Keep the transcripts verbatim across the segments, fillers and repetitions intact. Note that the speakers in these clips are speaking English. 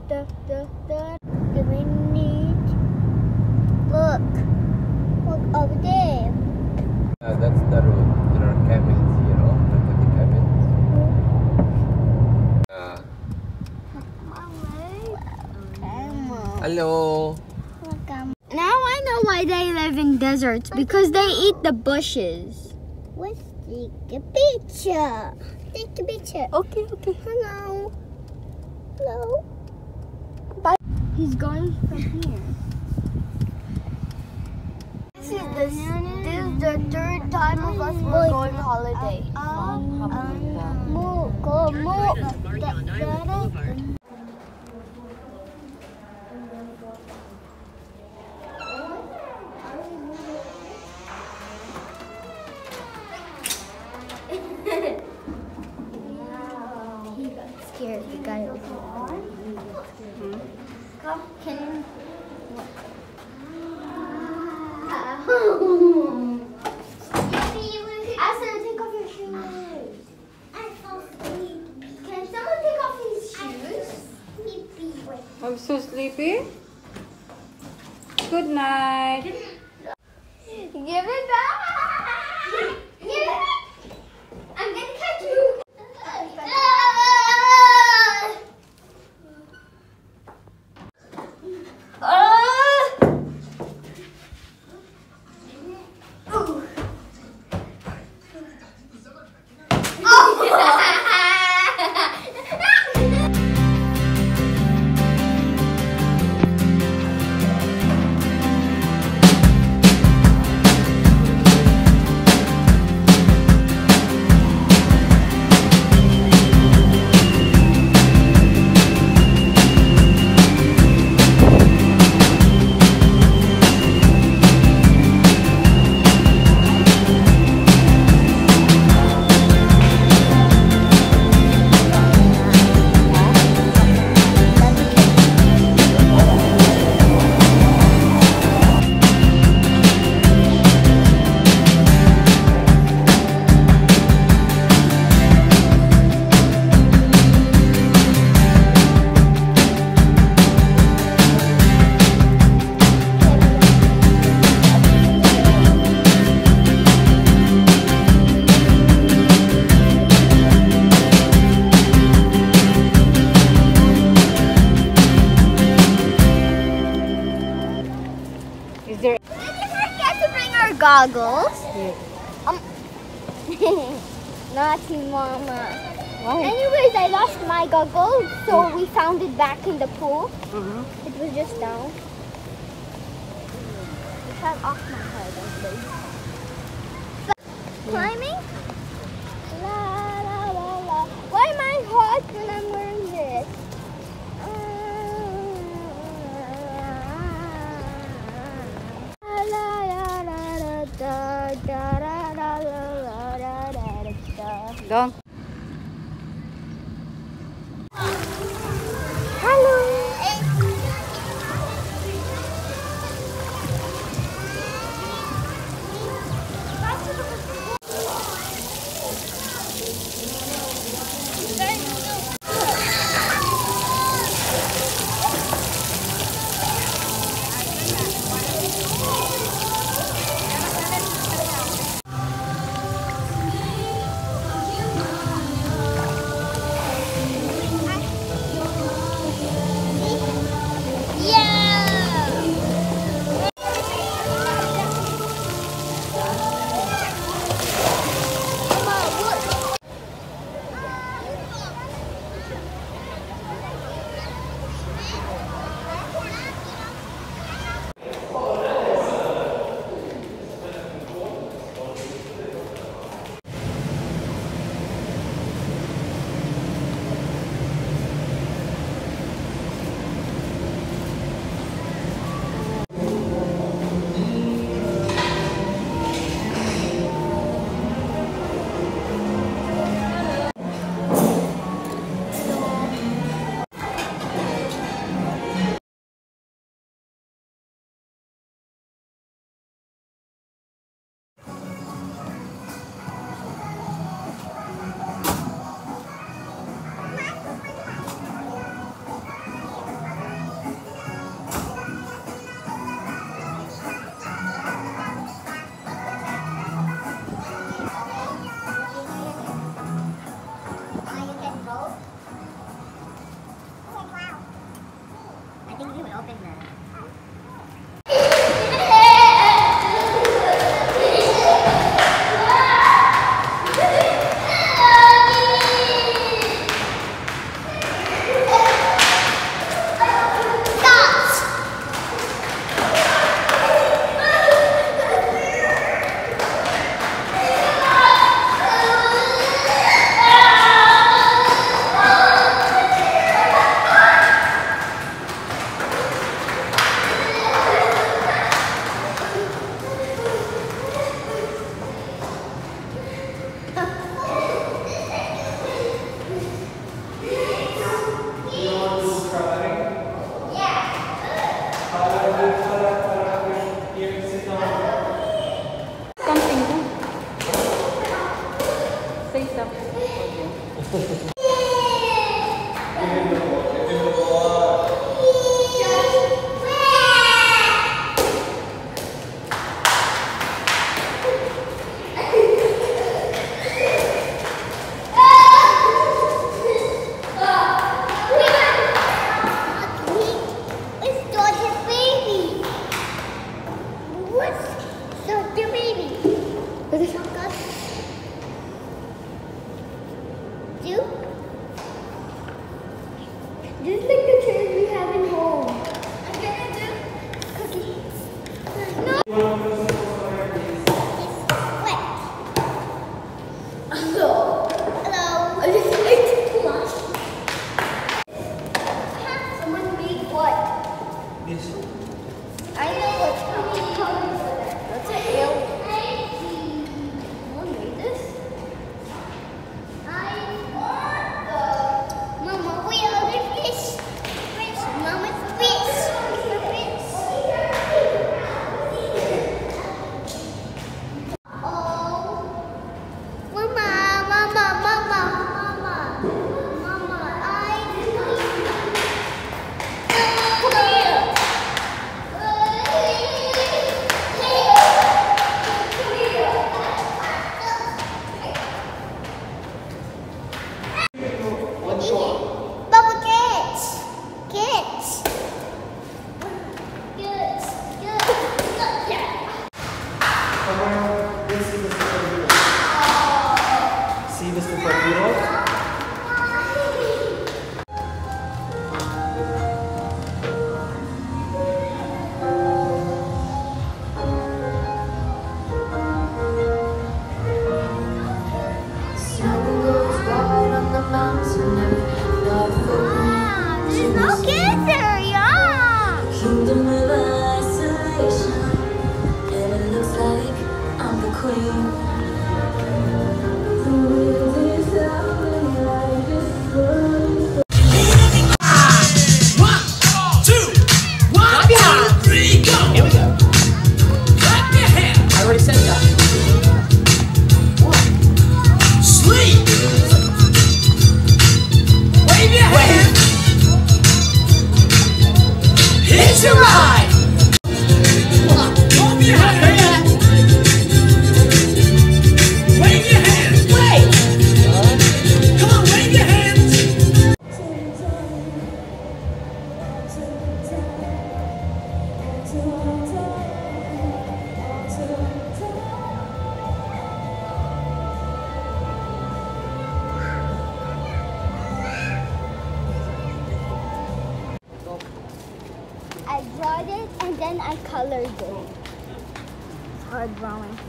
da, da, da. Do we need? Look, look over there. Uh, that's the road. There are cabins here, oh, look at the cabins. Uh, hello. Welcome. Now I know why they live in deserts, because they eat the bushes. Let's take a picture. Take a picture. Okay, okay. Hello. Hello. Bye. He's going from here. This is the, this is the third time of us we're going holiday. Move, go, move. He got scared. The guy over there. Come, can I said take off your shoes. I'm so sleepy. Can someone take off his shoes? Sleepy. I'm so sleepy. Good night. Give it back. Give it back. I'm gonna catch you. Is there? Did we forget to bring our goggles? Yeah. Um, naughty mama. Why? Anyways, I lost my goggles, so we found it back in the pool. Uh-huh. It was just down. It fell off my head, I think. Climbing? La la la la. Why am I hot when I'm wearing this? Don't. Hello. think we would open the... Just like the trays we have in home. I'm gonna do cookie. No. Hello. Hello. Are you going to wash? Someone made what? This. I know what's coming. That's an alien. Someone made this? I want the... Mama, we are the fish. Fish. Mama's fish. The fish. Oh. Mama, mama, mama, mama. Mama, I need... Come here. Bubble kids, kids, kids, kids. This is the superhero. See the superhero? Wow, there's no kids there, yeah. Kingdom of isolation, and it looks like I'm the queen. The wind is out and life is flowing. One, two, one, two, three, go! Here we go. Clap your hands. I already said that. Sleep. Wave your hands. Hit your ride. Move your hands. Wave your hands. Wave. Come on, wave your hands. I drawed it and then I colored it. It's hard drawing.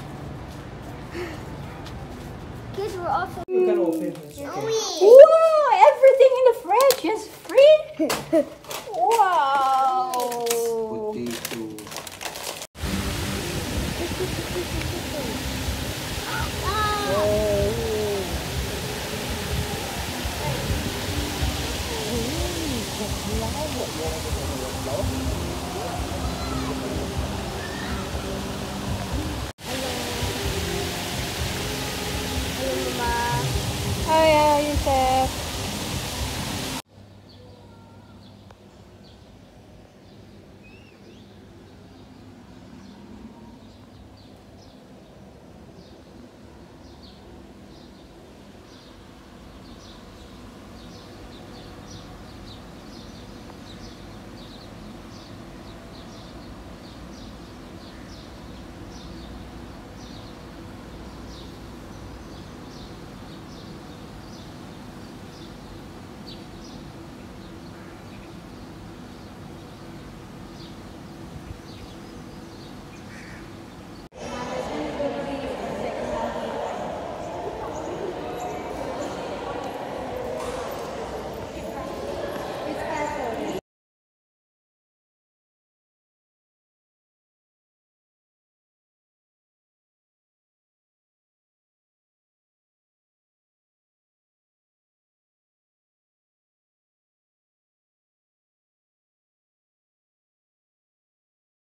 Kids were also. You can open this. Wow, everything in the fridge is free. Wow. Potato.